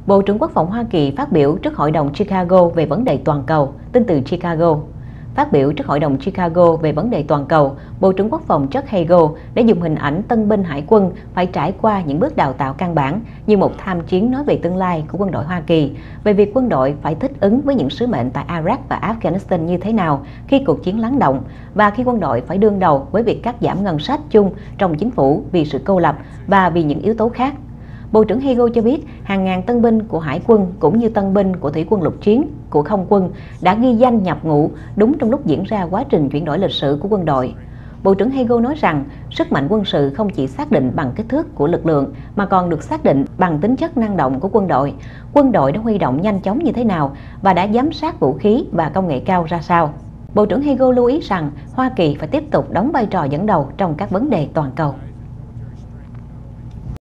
Bộ trưởng Quốc phòng Hoa Kỳ phát biểu trước Hội đồng Chicago về vấn đề toàn cầu, tin từ Chicago. Phát biểu trước Hội đồng Chicago về vấn đề toàn cầu, Bộ trưởng Quốc phòng Chuck Hagel đã dùng hình ảnh tân binh hải quân phải trải qua những bước đào tạo căn bản như một tham chiến nói về tương lai của quân đội Hoa Kỳ, về việc quân đội phải thích ứng với những sứ mệnh tại Iraq và Afghanistan như thế nào khi cuộc chiến lắng động và khi quân đội phải đương đầu với việc cắt giảm ngân sách chung trong chính phủ vì sự cô lập và vì những yếu tố khác. Bộ trưởng Hagel cho biết hàng ngàn tân binh của Hải quân cũng như tân binh của Thủy quân lục chiến, của Không quân đã ghi danh nhập ngũ đúng trong lúc diễn ra quá trình chuyển đổi lịch sử của quân đội. Bộ trưởng Hagel nói rằng sức mạnh quân sự không chỉ xác định bằng kích thước của lực lượng mà còn được xác định bằng tính chất năng động của quân đội. Quân đội đã huy động nhanh chóng như thế nào và đã giám sát vũ khí và công nghệ cao ra sao. Bộ trưởng Hagel lưu ý rằng Hoa Kỳ phải tiếp tục đóng vai trò dẫn đầu trong các vấn đề toàn cầu.